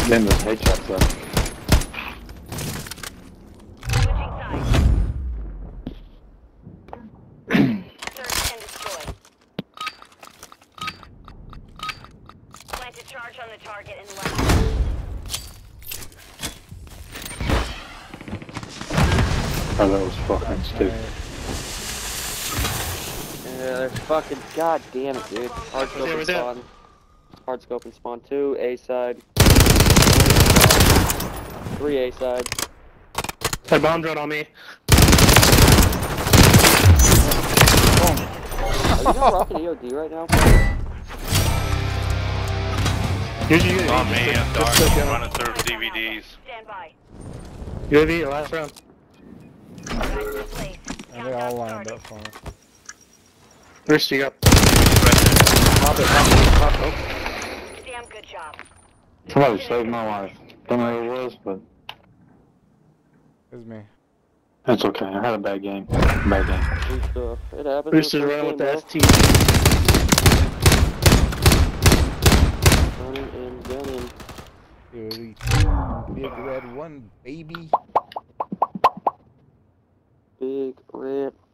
Then those headshots up. Search and destroy. Plant a charge on the target and left. Oh, that was fucking stupid. Yeah, they're fucking. God damn it, dude. Hard scope and spawn. Hard scope and spawn 2, A side. 3 A side. That bomb drone on me. Are you not rocking EOD right now? Here's your UAV. On me, I'm dark. I'm running through DVDs. Stand by. UAV, last round. And they all lined up for me. First you got. Pop it, pop it, pop it. Damn good job. Somebody saved my life. Don't know who it was, but It was me. that's okay. I had a bad game. Bad game. It happens. Brewster's running with the ST. Running and gunning. Big red one, baby. Big red